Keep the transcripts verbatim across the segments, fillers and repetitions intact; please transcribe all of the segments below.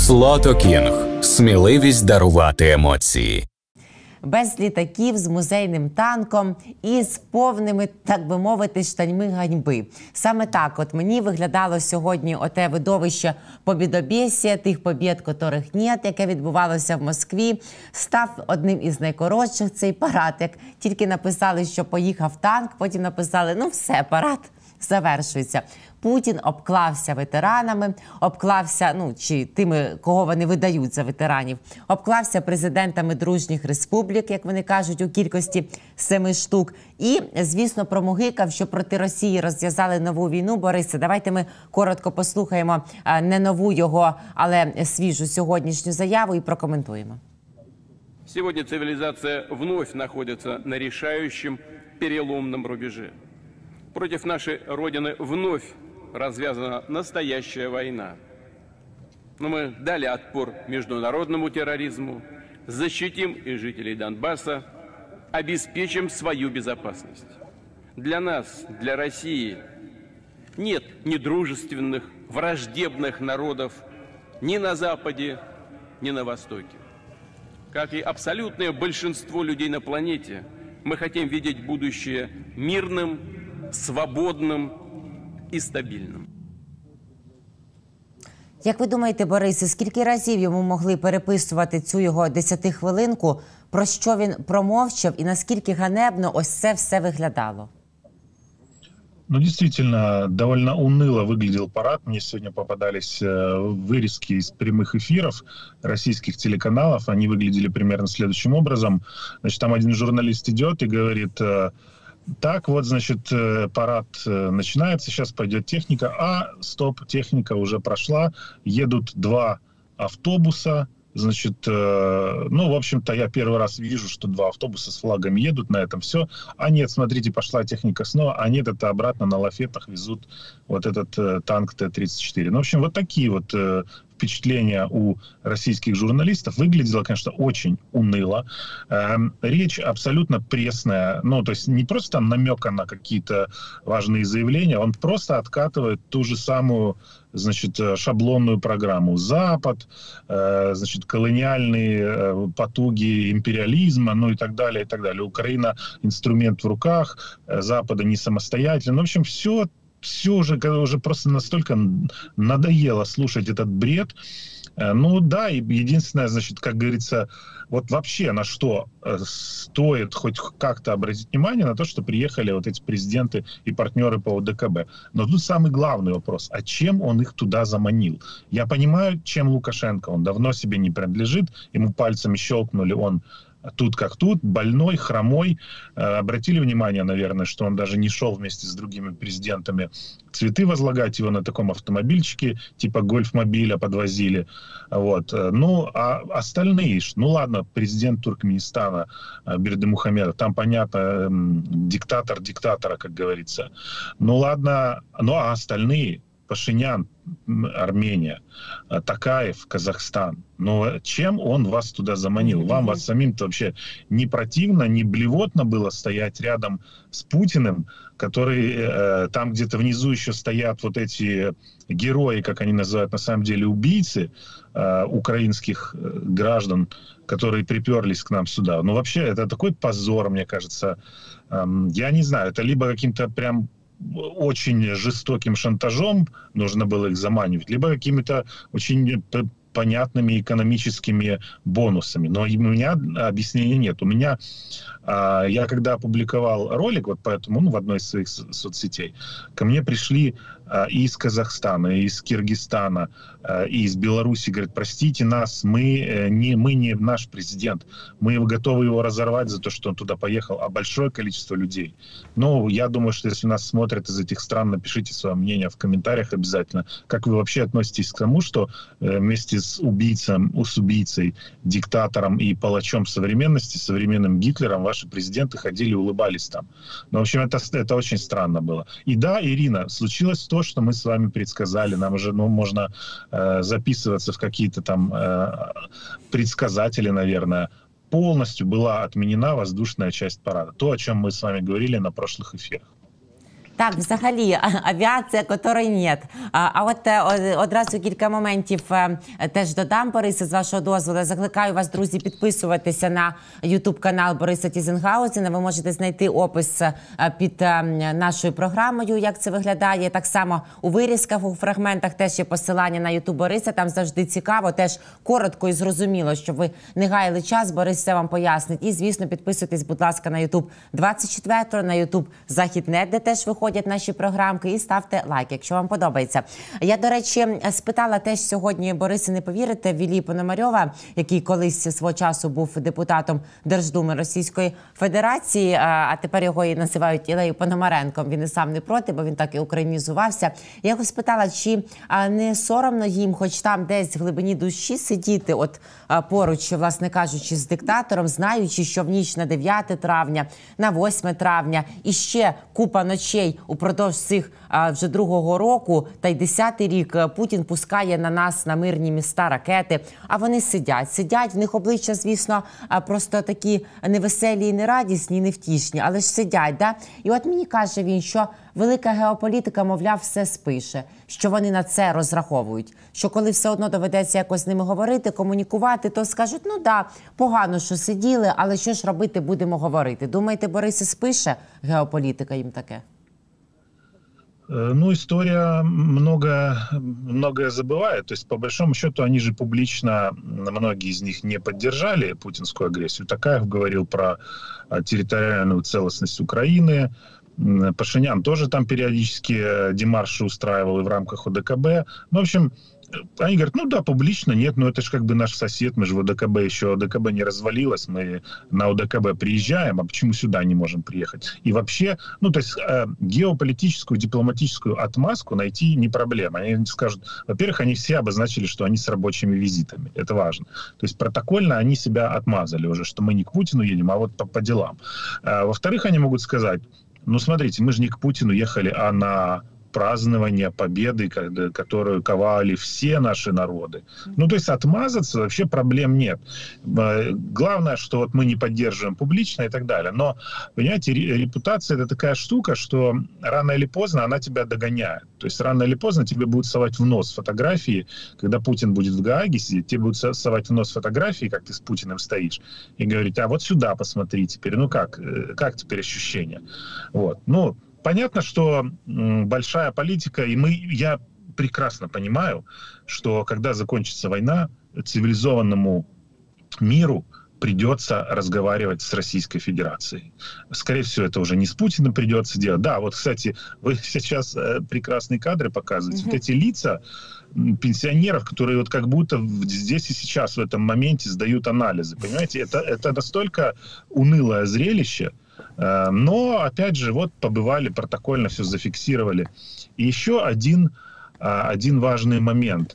Слото Кінг. Сміливість дарувати емоції. Без літаків, з музейним танком і з повними, так би мовити, штаньми ганьби. Саме так от мені виглядало сьогодні оте видовище побідобєсія, тих побєд, котрих нет, яке відбувалося в Москві. Став одним із найкоротших цей парад. Як тільки написали, що поїхав танк, потім написали, ну все, парад завершується. Путін обклався ветеранами, обклався, ну, чи тими, кого вони видають за ветеранів, обклався президентами дружніх республік, як вони кажуть, у кількості семи штук. І, звісно, промугикав, що проти Росії розв'язали нову війну. Борисе, давайте ми коротко послухаємо не нову його, але свіжу сьогоднішню заяву і прокоментуємо. Сьогодні цивілізація вновь знаходиться на рішаючому переломному рубежі. Против нашей Родины вновь развязана настоящая война. Но мы дали отпор международному терроризму, защитим и жителей Донбасса, обеспечим свою безопасность. Для нас, для России, нет ни дружественных, враждебных народов ни на Западе, ни на Востоке. Как и абсолютное большинство людей на планете, мы хотим видеть будущее мирным, свободним і стабільним. Як ви думаєте, Борисе, скільки разів йому могли переписувати цю його десятихвилинку, про що він промовчав і наскільки ганебно ось це все виглядало? Ну, действительно, довольно уныло выглядел парад. Мне сегодня попадались вырезки из прямых эфиров российских телеканалов. Они выглядели примерно следующим образом. Значит, там один журналист идет и говорит: так, вот, значит, парад начинается, сейчас пойдет техника. А, стоп, техника уже прошла, едут два автобуса. Значит, ну, в общем-то, я первый раз вижу, что два автобуса с флагами едут, на этом все. А нет, смотрите, пошла техника снова, а нет, это обратно на лафетах везут вот этот танк Т тридцать четыре. Ну, в общем, вот такие вот впечатления у российских журналистов. Выглядело, конечно, очень уныло. Речь абсолютно пресная. Ну, то есть не просто там намека на какие-то важные заявления, он просто откатывает ту же самую, значит, шаблонную программу. Запад, значит, колониальные потуги империализма, ну и так далее, и так далее. Украина — инструмент в руках, Запада не самостоятельно. Ну, в общем, все Все уже, уже просто настолько надоело слушать этот бред. Ну да, и единственное, значит, как говорится, вот вообще на что стоит хоть как-то обратить внимание, на то, что приехали вот эти президенты и партнеры по О Дэ Ка Бэ. Но тут самый главный вопрос: а чем он их туда заманил? Я понимаю, чем Лукашенко, он давно себе не принадлежит, ему пальцами щелкнули, он тут как тут, больной, хромой. Обратили внимание, наверное, что он даже не шел вместе с другими президентами цветы возлагать, его на таком автомобильчике типа гольфмобиля подвозили. Вот. Ну, а остальные, ну ладно, президент Туркменистана Бердымухамедов, там понятно, диктатор диктатора, как говорится. Ну ладно, ну а остальные? Пашинян, Армения, Токаев, Казахстан. Но чем он вас туда заманил? Вам, вас самим-то вообще не противно, не блевотно было стоять рядом с Путиным, который э, там где-то внизу еще стоят вот эти герои, как они называют, на самом деле убийцы э, украинских граждан, которые приперлись к нам сюда. Ну вообще это такой позор, мне кажется. Э, я не знаю, это либо каким-то прям очень жестоким шантажом нужно было их заманивать, либо какими-то очень понятными экономическими бонусами. Но у меня объяснения нет. У меня, я когда опубликовал ролик вот поэтому, ну, в одной из своих соцсетей, ко мне пришли и из Казахстана, и из Киргизстана, и из Беларуси, говорят: простите нас, мы не, мы не наш президент, мы готовы его разорвать за то, что он туда поехал, а большое количество людей. Ну, я думаю, что если нас смотрят из этих стран, напишите свое мнение в комментариях обязательно. Как вы вообще относитесь к тому, что вместе с убийцем, с убийцей, диктатором и палачом современности, современным Гитлером, ваши президенты ходили, улыбались там. Ну, в общем, это, это очень странно было. И да, Ирина, случилось то, что мы с вами предсказали. Нам уже, ну, можно э, записываться в какие-то там э, предсказатели, наверное. Полностью была отменена воздушная часть парада. То, о чем мы с вами говорили на прошлых эфирах. Так, взагалі, авіація, якої нет. А, а от одразу кілька моментів теж додам, Борисе, з вашого дозволу. Закликаю вас, друзі, підписуватися на ютуб-канал Бориса Тізенгаузена. Ви можете знайти опис під нашою програмою, як це виглядає. Так само у вирізках, у фрагментах теж є посилання на ютуб Бориса. Там завжди цікаво, теж коротко і зрозуміло, щоб ви не гаяли час. Борис все вам пояснить. І, звісно, підписуйтесь, будь ласка, на ютуб двадцять четвертого, на ютуб Західнет, де теж виходять наші програмки, і ставте лайк, якщо вам подобається. Я, до речі, спитала теж сьогодні, Борисе, не повірите, Віллі Пономарьова, який колись свого часу був депутатом Держдуми Російської Федерації, а тепер його і називають Ілею Пономаренком. Він і сам не проти, бо він так і українізувався. Я його спитала, чи не соромно їм, хоч там десь в глибині душі сидіти, от поруч, власне кажучи, з диктатором, знаючи, що в ніч на дев'яте травня, на восьме травня і ще купа ночей упродовж цих а, вже другого року та й десятий рік Путін пускає на нас, на мирні міста, ракети. А вони сидять. Сидять, в них обличчя, звісно, просто такі невеселі і нерадісні, і невтішні, але ж сидять, да? І от мені каже він, що велика геополітика, мовляв, все спише, що вони на це розраховують. Що коли все одно доведеться якось з ними говорити, комунікувати, то скажуть, ну да, погано, що сиділи, але що ж робити, будемо говорити. Думаєте, Борисе, спише геополітика їм таке? Ну, история много, многое забывает. То есть, по большому счету, они же публично, многие из них не поддержали путинскую агрессию. Такаев говорил про территориальную целостность Украины. Пашинян тоже там периодически демарши устраивал и в рамках ОДКБ. Ну, в общем, они говорят, ну да, публично нет, но это же как бы наш сосед, мы же в ОДКБ еще, ОДКБ не развалилось, мы на ОДКБ приезжаем, а почему сюда не можем приехать? И вообще, ну то есть э, геополитическую, дипломатическую отмазку найти не проблема. Они скажут, во-первых, они все обозначили, что они с рабочими визитами, это важно. То есть протокольно они себя отмазали уже, что мы не к Путину едем, а вот по, по делам. А, во-вторых, они могут сказать, ну смотрите, мы же не к Путину ехали, а на празднование победы, которую ковали все наши народы. Ну, то есть отмазаться вообще проблем нет. Главное, что вот мы не поддерживаем публично и так далее. Но, понимаете, репутация – это такая штука, что рано или поздно она тебя догоняет. То есть рано или поздно тебе будут совать в нос фотографии, когда Путин будет в Гааге сидеть, тебе будут совать в нос фотографии, как ты с Путиным стоишь, и говорить, а вот сюда посмотри теперь, ну как, как теперь ощущения? Вот, ну, понятно, что большая политика, и мы, я прекрасно понимаю, что когда закончится война, цивилизованному миру придется разговаривать с Российской Федерацией. Скорее всего, это уже не с Путиным придется делать. Да, вот, кстати, вы сейчас прекрасные кадры показываете. Mm-hmm. Вот эти лица пенсионеров, которые вот как будто здесь и сейчас, в этом моменте, сдают анализы. Понимаете, это, это настолько унылое зрелище. Но, опять же, вот побывали, протокольно все зафиксировали. И еще один, один важный момент.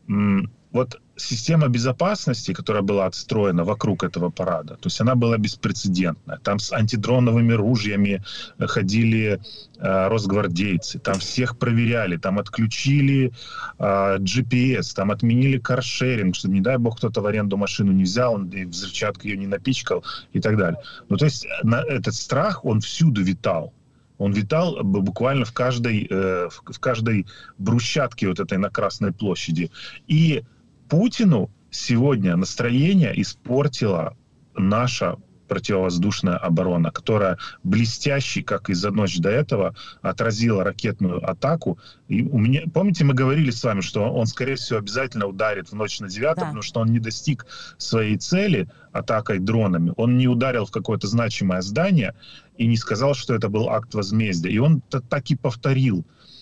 Вот система безопасности, которая была отстроена вокруг этого парада, то есть она была беспрецедентная. Там с антидроновыми ружьями ходили э, росгвардейцы, там всех проверяли, там отключили э, джи пи эс, там отменили каршеринг, чтобы, не дай бог, кто-то в аренду машину не взял, и взрывчаткой ее не напичкал и так далее. Ну, то есть на, этот страх, он всюду витал. Он витал буквально в каждой, э, в каждой брусчатке вот этой на Красной площади. И Путину сегодня настроение испортила наша противовоздушная оборона, которая блестяще, как и за ночь до этого, отразила ракетную атаку. И у меня, помните, мы говорили с вами, что он, скорее всего, обязательно ударит в ночь на девятое, да. Потому что он не достиг своей цели атакой дронами. Он не ударил в какое-то значимое здание и не сказал, что это был акт возмездия. И он так и повторил.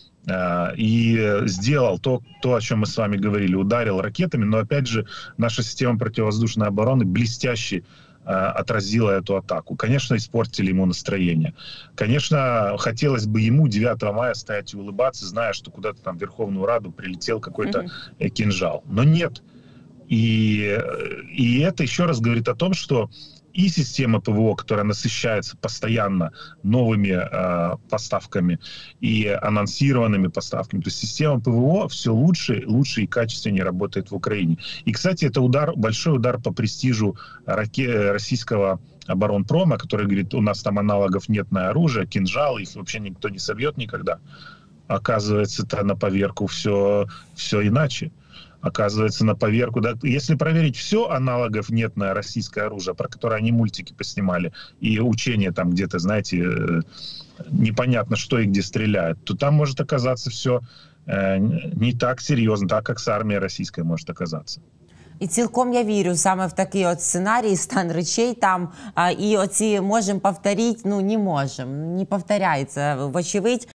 И сделал то, то, о чем мы с вами говорили, ударил ракетами, но, опять же, наша система противовоздушной обороны блестяще э, отразила эту атаку. Конечно, испортили ему настроение. Конечно, хотелось бы ему девятого мая стоять и улыбаться, зная, что куда-то там в Верховную Раду прилетел какой-то mm-hmm. кинжал. Но нет. И, и это еще раз говорит о том, что и система ПВО, которая насыщается постоянно новыми э, поставками и анонсированными поставками. То есть система ПВО все лучше, лучше и качественнее работает в Украине. И, кстати, это удар, большой удар по престижу раке, российского оборонпрома, который говорит, у нас там аналогов нет на оружие, кинжал, их вообще никто не собьет никогда. Оказывается, это на поверку все, все иначе. Оказывается, на поверку, да, если проверить все, аналогов нет на российское оружие, про которое они мультики поснимали, и учения там где-то, знаете, непонятно, что и где стреляют, то там может оказаться все э, не так серьезно, так как с армией российской может оказаться. І цілком я вірю саме в такий от сценарій, стан речей там. А, і оці можемо повторити, ну не можемо, не повторяється, вочевидь.